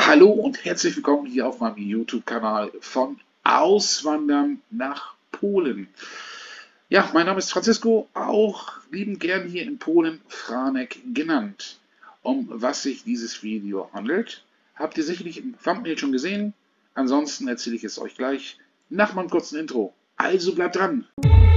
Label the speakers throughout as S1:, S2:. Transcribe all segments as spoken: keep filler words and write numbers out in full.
S1: Hallo und herzlich willkommen hier auf meinem YouTube-Kanal von Auswandern nach Polen. Ja, mein Name ist Francisco, auch liebend gern hier in Polen Franek genannt. Um was sich dieses Video handelt, habt ihr sicherlich im Thumbnail schon gesehen. Ansonsten erzähle ich es euch gleich nach meinem kurzen Intro. Also bleibt dran!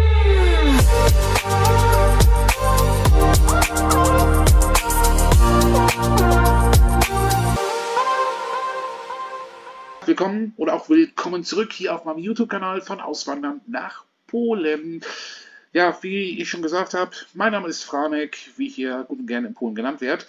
S1: Willkommen oder auch willkommen zurück hier auf meinem YouTube-Kanal von Auswandern nach Polen. Ja, wie ich schon gesagt habe, mein Name ist Franek, wie ich hier gut und gerne in Polen genannt werde.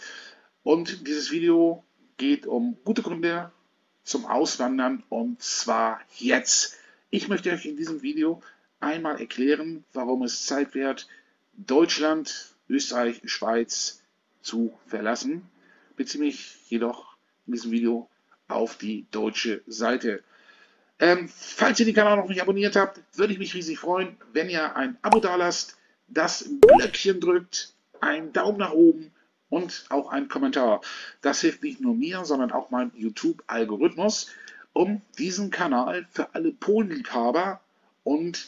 S1: Und dieses Video geht um gute Gründe zum Auswandern und zwar jetzt. Ich möchte euch in diesem Video einmal erklären, warum es Zeit wird, Deutschland, Österreich, Schweiz zu verlassen. Beziehe mich jedoch in diesem Video auf die deutsche Seite. Ähm, falls ihr den Kanal noch nicht abonniert habt, würde ich mich riesig freuen, wenn ihr ein Abo dalasst, das Glöckchen drückt, einen Daumen nach oben und auch einen Kommentar. Das hilft nicht nur mir, sondern auch meinem YouTube-Algorithmus, um diesen Kanal für alle Polenliebhaber und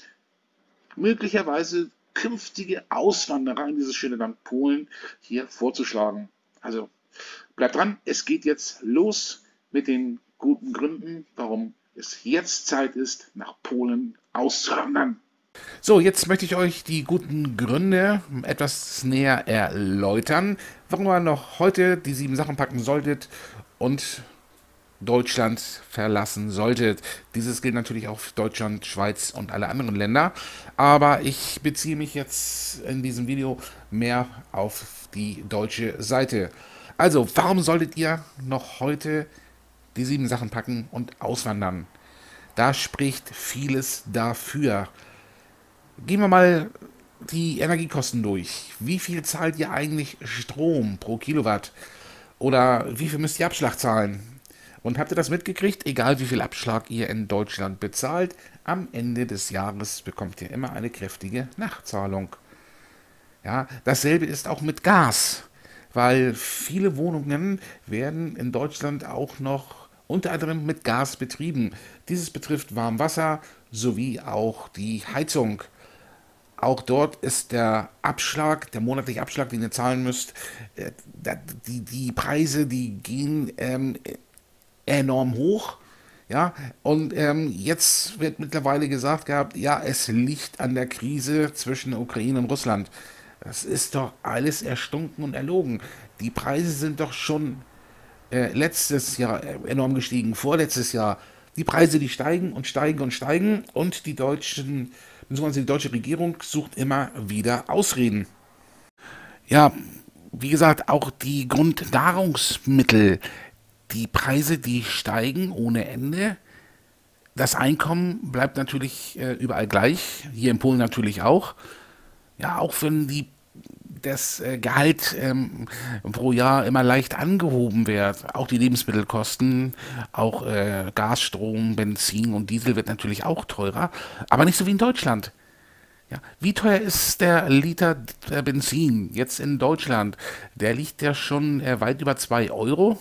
S1: möglicherweise künftige Auswanderer in dieses schöne Land Polen hier vorzuschlagen. Also bleibt dran, es geht jetzt los mit den guten Gründen, warum es jetzt Zeit ist, nach Polen auszuwandern.
S2: So, jetzt möchte ich euch die guten Gründe etwas näher erläutern, warum ihr noch heute die sieben Sachen packen solltet und Deutschland verlassen solltet. Dieses gilt natürlich auch für Deutschland, Schweiz und alle anderen Länder, aber ich beziehe mich jetzt in diesem Video mehr auf die deutsche Seite. Also, warum solltet ihr noch heute die sieben Sachen packen und auswandern? Da spricht vieles dafür. Gehen wir mal die Energiekosten durch. Wie viel zahlt ihr eigentlich Strom pro Kilowatt? Oder wie viel müsst ihr Abschlag zahlen? Und habt ihr das mitgekriegt? Egal wie viel Abschlag ihr in Deutschland bezahlt, am Ende des Jahres bekommt ihr immer eine kräftige Nachzahlung. Ja, dasselbe ist auch mit Gas, weil viele Wohnungen werden in Deutschland auch noch unter anderem mit Gas betrieben. Dieses betrifft Warmwasser sowie auch die Heizung. Auch dort ist der Abschlag, der monatliche Abschlag, den ihr zahlen müsst, äh, die, die Preise, die gehen ähm, enorm hoch. Ja, und ähm, jetzt wird mittlerweile gesagt gehabt, ja, es liegt an der Krise zwischen Ukraine und Russland. Das ist doch alles erstunken und erlogen. Die Preise sind doch schon äh, letztes Jahr enorm gestiegen, vorletztes Jahr. Die Preise, die steigen und steigen und steigen und die deutschen, beziehungsweise die deutsche Regierung sucht immer wieder Ausreden. Ja, wie gesagt, auch die Grundnahrungsmittel, die Preise, die steigen ohne Ende. Das Einkommen bleibt natürlich äh, überall gleich, hier in Polen natürlich auch. Ja, auch wenn die das äh, Gehalt ähm, pro Jahr immer leicht angehoben wird. Auch die Lebensmittelkosten, auch äh, Gas, Strom, Benzin und Diesel wird natürlich auch teurer, aber nicht so wie in Deutschland. Ja, wie teuer ist der Liter äh, Benzin jetzt in Deutschland? Der liegt ja schon äh, weit über zwei Euro.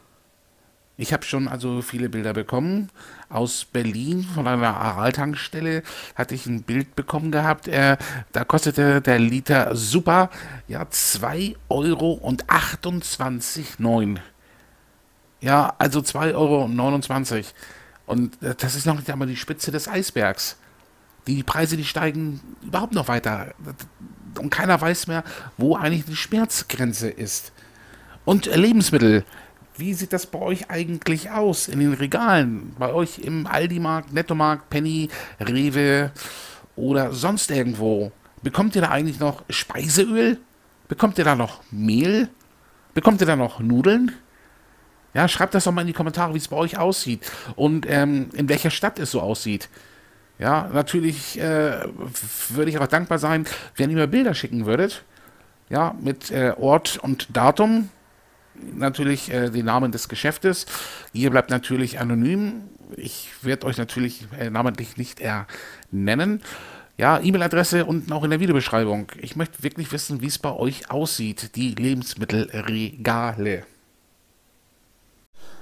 S2: Ich habe schon also viele Bilder bekommen. Aus Berlin von einer Aral-Tankstelle hatte ich ein Bild bekommen gehabt. Äh, da kostete der Liter Super ja zwei Euro achtundzwanzig neun. Ja, also zwei Euro neunundzwanzig. Und äh, das ist noch nicht einmal die Spitze des Eisbergs. Die Preise, die steigen überhaupt noch weiter. Und keiner weiß mehr, wo eigentlich die Schmerzgrenze ist. Und äh, Lebensmittel. Wie sieht das bei euch eigentlich aus in den Regalen? Bei euch im Aldi-Markt, Nettomarkt, Penny, Rewe oder sonst irgendwo? Bekommt ihr da eigentlich noch Speiseöl? Bekommt ihr da noch Mehl? Bekommt ihr da noch Nudeln? Ja, schreibt das doch mal in die Kommentare, wie es bei euch aussieht und ähm, in welcher Stadt es so aussieht. Ja, natürlich äh, würde ich auch dankbar sein, wenn ihr mir Bilder schicken würdet. Ja, mit äh, Ort und Datum. Natürlich äh, den Namen des Geschäftes. Hier bleibt natürlich anonym. Ich werde euch natürlich äh, namentlich nicht ernennen. Ja, E-Mail-Adresse unten auch in der Videobeschreibung. Ich möchte wirklich wissen, wie es bei euch aussieht, die Lebensmittelregale.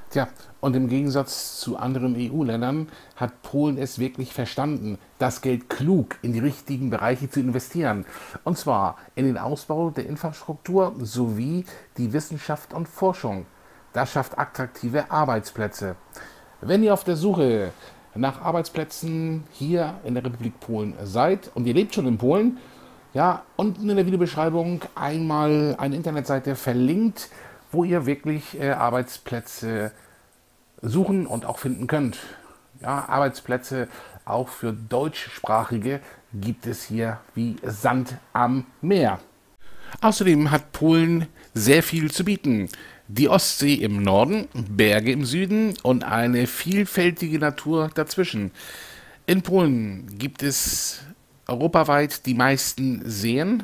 S2: Tja, und im Gegensatz zu anderen E U-Ländern hat Polen es wirklich verstanden, das Geld klug in die richtigen Bereiche zu investieren. Und zwar in den Ausbau der Infrastruktur sowie die Wissenschaft und Forschung. Das schafft attraktive Arbeitsplätze. Wenn ihr auf der Suche nach Arbeitsplätzen hier in der Republik Polen seid und ihr lebt schon in Polen, ja, unten in der Videobeschreibung einmal eine Internetseite verlinkt, wo ihr wirklich äh, Arbeitsplätze suchen und auch finden könnt. Ja, Arbeitsplätze auch für Deutschsprachige gibt es hier wie Sand am Meer. Außerdem hat Polen sehr viel zu bieten. Die Ostsee im Norden, Berge im Süden und eine vielfältige Natur dazwischen. In Polen gibt es europaweit die meisten Seen,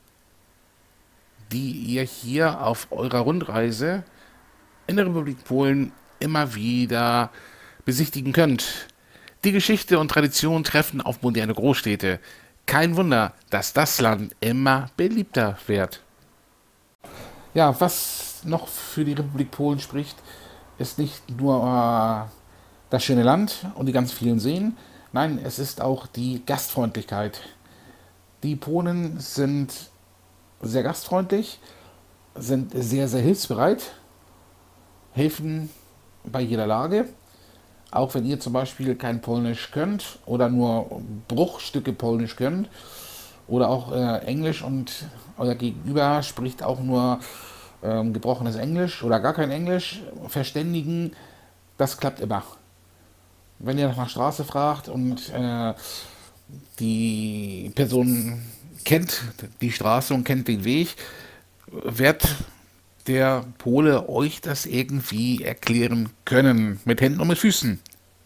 S2: die ihr hier auf eurer Rundreise in der Republik Polen immer wieder besichtigen könnt. Die Geschichte und Tradition treffen auf moderne Großstädte. Kein Wunder, dass das Land immer beliebter wird. Ja, was noch für die Republik Polen spricht, ist nicht nur äh, das schöne Land und die ganz vielen Seen. Nein, es ist auch die Gastfreundlichkeit. Die Polen sind sehr gastfreundlich, sind sehr, sehr hilfsbereit, helfen bei jeder Lage. Auch wenn ihr zum Beispiel kein Polnisch könnt oder nur Bruchstücke Polnisch könnt oder auch äh, Englisch und euer Gegenüber spricht auch nur ähm, gebrochenes Englisch oder gar kein Englisch, verständigen, das klappt immer. Wenn ihr nach einer Straße fragt und äh, die Person kennt die Straße und kennt den Weg, wird der Pole euch das irgendwie erklären können, mit Händen und mit Füßen.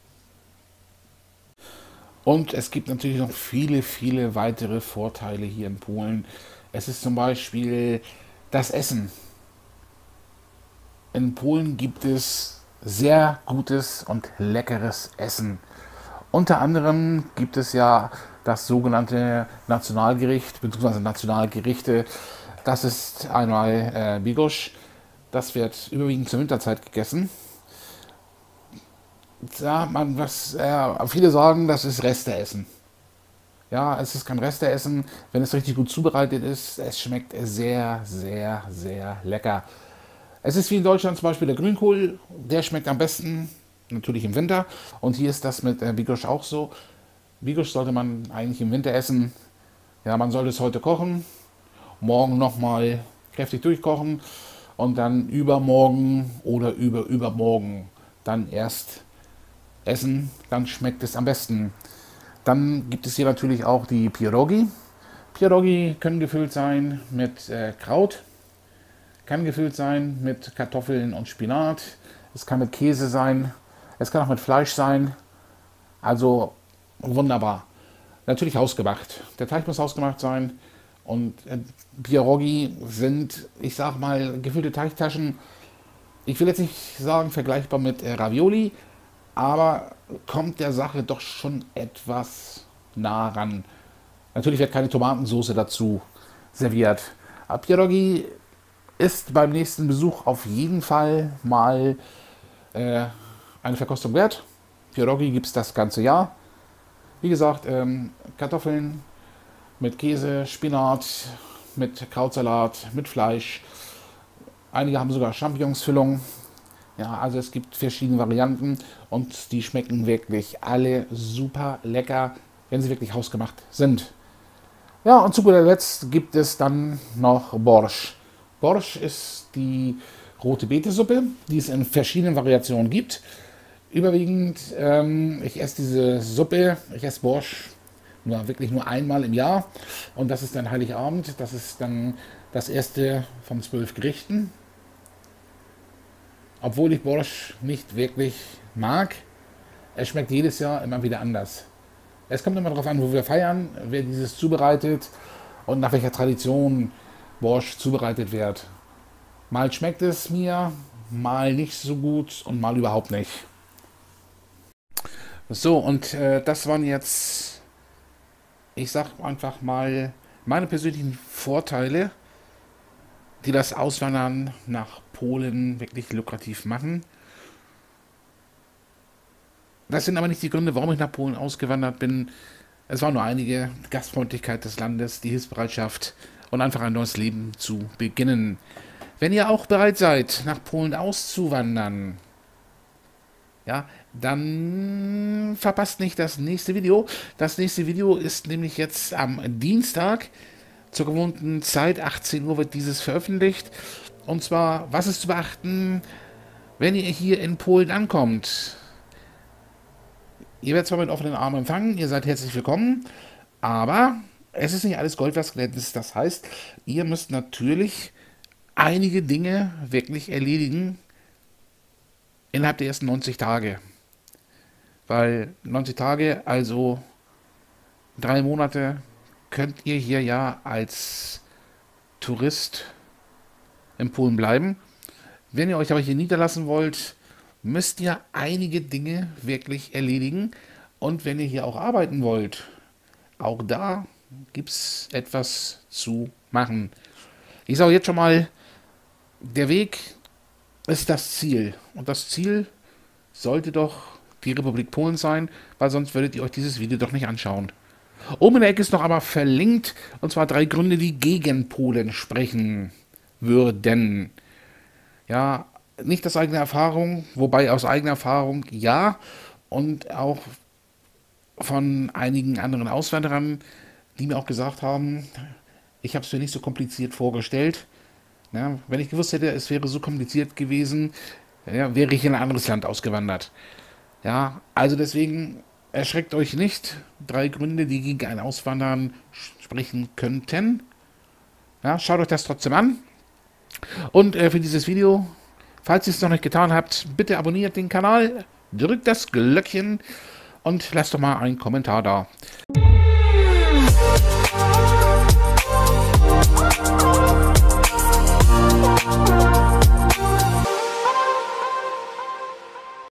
S2: Und es gibt natürlich noch viele, viele weitere Vorteile hier in Polen. Es ist zum Beispiel das Essen. In Polen gibt es sehr gutes und leckeres Essen. Unter anderem gibt es ja das sogenannte Nationalgericht, beziehungsweise Nationalgerichte. Das ist einmal äh, Bigos. Das wird überwiegend zur Winterzeit gegessen. Ja, man, was, äh, viele sagen, das ist Resteessen. Ja, es ist kein Resteessen, wenn es richtig gut zubereitet ist. Es schmeckt sehr, sehr, sehr lecker. Es ist wie in Deutschland zum Beispiel der Grünkohl. Der schmeckt am besten, natürlich im Winter. Und hier ist das mit äh, Bigos auch so. Bigos sollte man eigentlich im Winter essen. Ja, man sollte es heute kochen, morgen nochmal kräftig durchkochen und dann übermorgen oder über übermorgen dann erst essen, dann schmeckt es am besten. Dann gibt es hier natürlich auch die Pierogi. Pierogi können gefüllt sein mit äh, Kraut, kann gefüllt sein mit Kartoffeln und Spinat, es kann mit Käse sein, es kann auch mit Fleisch sein. Also wunderbar. Natürlich hausgemacht. Der Teig muss hausgemacht sein. Und äh, Pierogi sind, ich sag mal, gefüllte Teigtaschen. Ich will jetzt nicht sagen vergleichbar mit äh, Ravioli, aber kommt der Sache doch schon etwas nah ran. Natürlich wird keine Tomatensauce dazu serviert. Aber Pierogi ist beim nächsten Besuch auf jeden Fall mal äh, eine Verkostung wert. Pierogi gibt es das ganze Jahr. Wie gesagt, ähm, Kartoffeln mit Käse, Spinat, mit Krautsalat, mit Fleisch. Einige haben sogar Champignonsfüllung. Ja, also es gibt verschiedene Varianten und die schmecken wirklich alle super lecker, wenn sie wirklich hausgemacht sind. Ja, und zu guter Letzt gibt es dann noch Borsch. Borsch ist die rote Betesuppe, die es in verschiedenen Variationen gibt. Überwiegend, ähm, ich esse diese Suppe, ich esse Borsch nur, wirklich nur einmal im Jahr und das ist dann Heiligabend, das ist dann das erste von zwölf Gerichten. Obwohl ich Borsch nicht wirklich mag, es schmeckt jedes Jahr immer wieder anders. Es kommt immer darauf an, wo wir feiern, wer dieses zubereitet und nach welcher Tradition Borsch zubereitet wird. Mal schmeckt es mir, mal nicht so gut und mal überhaupt nicht. So, und äh, das waren jetzt, ich sag einfach mal, meine persönlichen Vorteile, die das Auswandern nach Polen wirklich lukrativ machen. Das sind aber nicht die Gründe, warum ich nach Polen ausgewandert bin. Es waren nur einige: Gastfreundlichkeit des Landes, die Hilfsbereitschaft und einfach ein neues Leben zu beginnen. Wenn ihr auch bereit seid, nach Polen auszuwandern, ja, dann verpasst nicht das nächste Video. Das nächste Video ist nämlich jetzt am Dienstag. Zur gewohnten Zeit, achtzehn Uhr, wird dieses veröffentlicht. Und zwar, was ist zu beachten, wenn ihr hier in Polen ankommt? Ihr werdet zwar mit offenen Armen empfangen, ihr seid herzlich willkommen, aber es ist nicht alles Gold, was glänzt. Das heißt, ihr müsst natürlich einige Dinge wirklich erledigen innerhalb der ersten neunzig Tage. Weil neunzig Tage, also drei Monate, könnt ihr hier ja als Tourist in Polen bleiben. Wenn ihr euch aber hier niederlassen wollt, müsst ihr einige Dinge wirklich erledigen. Und wenn ihr hier auch arbeiten wollt, auch da gibt es etwas zu machen. Ich sage jetzt schon mal, der Weg ist das Ziel. Und das Ziel sollte doch die Republik Polen sein, weil sonst würdet ihr euch dieses Video doch nicht anschauen. Oben in der Ecke ist noch aber verlinkt, und zwar drei Gründe, die gegen Polen sprechen würden. Ja, nicht aus eigener Erfahrung, wobei aus eigener Erfahrung ja, und auch von einigen anderen Auswanderern, die mir auch gesagt haben, ich habe es mir nicht so kompliziert vorgestellt. Ja, wenn ich gewusst hätte, es wäre so kompliziert gewesen, ja, wäre ich in ein anderes Land ausgewandert. Ja, also deswegen erschreckt euch nicht. Drei Gründe, die gegen ein Auswandern sprechen könnten. Ja, schaut euch das trotzdem an. Und äh, für dieses Video, falls ihr es noch nicht getan habt, bitte abonniert den Kanal, drückt das Glöckchen und lasst doch mal einen Kommentar da.